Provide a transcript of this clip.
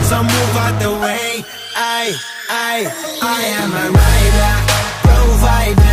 so move out the way. I am a rider, provider.